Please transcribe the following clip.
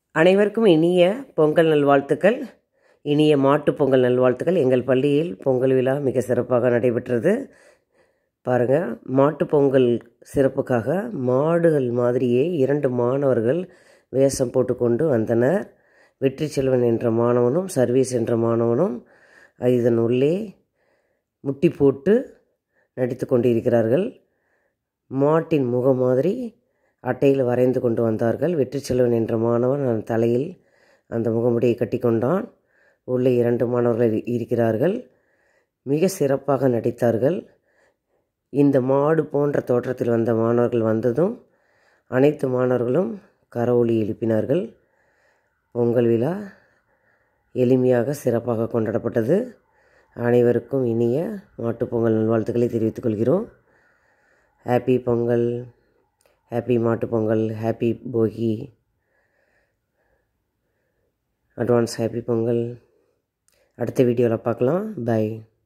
அனைவருக்கும் இனிய பொங்கல் நல்வாழ்த்துக்கள். இனிய மாட்டுப் பொங்கல் நல்வாழ்த்துக்கள். எங்கள் பள்ளியில் பொங்கல் விழா மிக சிறப்பாக நடைபெற்றது. பாருங்கள், மாட்டுப் பொங்கல் சிறப்புக்காக மாடுகள் மாதிரியே 2 மாணவர்கள் வேஷம் போட்டுக்கொண்டு வந்தனர். வெற்றி செல்வன் என்ற மாணவனும் சர்வீஸ் என்ற மாணவனும் இதன் உள்ளே முட்டி போட்டு நடித்து கொண்டிருக்கிறார்கள். மாட்டின் முகம் மாதிரி அட்டையில் வரைந்து கொண்டு வந்தார்கள். வெற்றி செல்வன் என்ற மாணவன் தலையில் அந்த முகமுடியை கட்டி கொண்டான். உள்ளே 2 மாணவர்கள் இருக்கிறார்கள். மிக சிறப்பாக நடித்தார்கள். இந்த மாடு போன்ற தோற்றத்தில் வந்த மாணவர்கள் வந்ததும் அனைத்து மாணவர்களும் கரவொலி எழுப்பினார்கள். பொங்கல் விழா எளிமையாக சிறப்பாக கொண்டாடப்பட்டது. அனைவருக்கும் இனிய மாட்டுப்பொங்கல் நல்வாழ்த்துக்களை தெரிவித்துக் கொள்கிறோம். Happy Pongal, happy Mattu Pongal, happy போகி, அட்வான்ஸ் ஹாப்பி பொங்கல். அடுத்த வீடியோவில் பார்க்கலாம். பை.